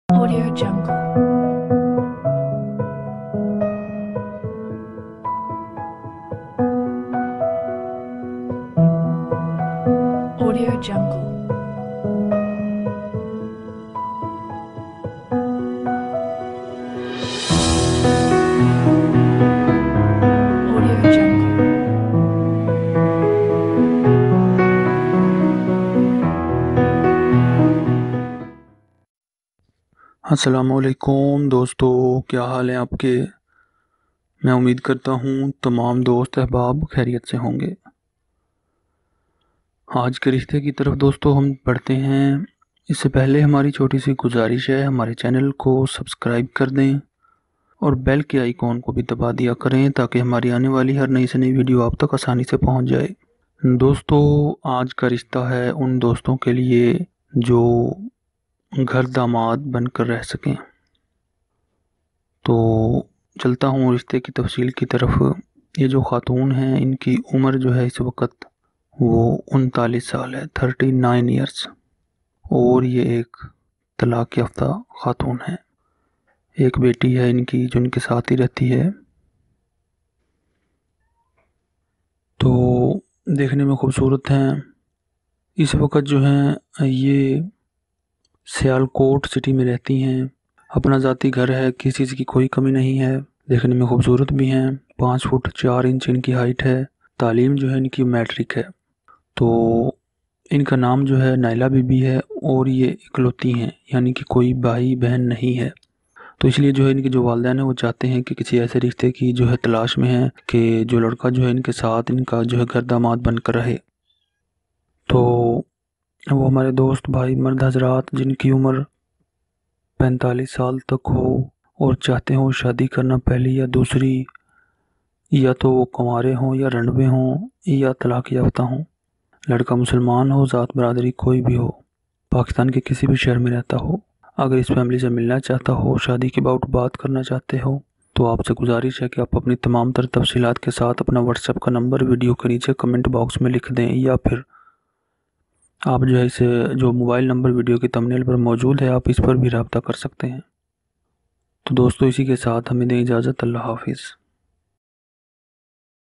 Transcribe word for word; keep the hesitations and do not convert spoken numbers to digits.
Audio Jungle. Audio Jungle. Audio Jungle. السلام علیکم دوستو، کیا حال ہیں آپ کے؟ میں امید کرتا ہوں تمام دوست احباب خیریت سے ہوں گے۔ آج کے رشتے کی طرف دوستو ہم پڑھتے ہیں۔ اس سے پہلے ہماری چھوٹی سی گزارش ہے، ہمارے چینل کو سبسکرائب کر دیں اور بیل کے آئیکن کو بھی دبا دیا کریں تاکہ ہماری آنے والی ہر نئی سے نئی ویڈیو آپ تک آسانی سے پہنچ جائے۔ دوستو، آج کا رشتہ ہے ان دوستوں کے لیے جو گھر داماد بن کر رہ سکیں۔ تو چلتا ہوں رشتے کی تفصیل کی طرف۔ یہ جو خاتون ہیں ان کی عمر جو ہے اس وقت وہ انتالیس سال ہے، تھرٹی نائن ایئرس، اور یہ ایک طلاق یافتہ خاتون ہے۔ ایک بیٹی ہے ان کی جو ان کے ساتھ ہی رہتی ہے۔ تو دیکھنے میں خوبصورت ہیں۔ اس وقت جو ہیں یہ سیالکوٹ سٹی میں رہتی ہیں۔ اپنا ذاتی گھر ہے، کسی چیز کی کوئی کمی نہیں ہے۔ دیکھنے میں خوبصورت بھی ہیں۔ پانچ فٹ چار انچ ان کی ہائٹ ہے۔ تعلیم جو ہے ان کی میٹرک ہے۔ تو ان کا نام جو ہے نائلہ بی بی ہے اور یہ اکلوتی ہیں، یعنی کہ کوئی بھائی بہن نہیں ہے۔ تو اس لیے جو ہے ان کے جو والدین ہیں وہ چاہتے ہیں کہ کسی ایسے رشتے کی جو ہے تلاش میں ہیں کہ جو لڑکا جو ہے ان کے ساتھ ان کا جو ہے گھر داماد بن کر رہے۔ تو وہ ہمارے دوست بھائی مرد حضرات جن کی عمر پینتالیس سال تک ہو اور چاہتے ہوں شادی کرنا پہلی یا دوسری، یا تو وہ کنوارے ہوں یا رنڈوے ہوں یا طلاق یافتہ ہوں، لڑکا مسلمان ہو، ذات برادری کوئی بھی ہو، پاکستان کے کسی بھی شہر میں رہتا ہو، اگر اس فیملی سے ملنا چاہتا ہو، شادی کے باؤٹ بات کرنا چاہتے ہو، تو آپ سے گزارش ہے کہ آپ اپنی تمام تر تفصیلات کے ساتھ اپنا واٹس ایپ کا نمبر ویڈیو کے نیچے کمنٹ باکس میں لکھ دیں، یا پھر آپ جو ہے اسے جو موبائل نمبر ویڈیو کی تمنیل پر موجود ہے آپ اس پر بھی رابطہ کر سکتے ہیں۔ تو دوستو اسی کے ساتھ ہمیں دیں اجازت، اللہ حافظ۔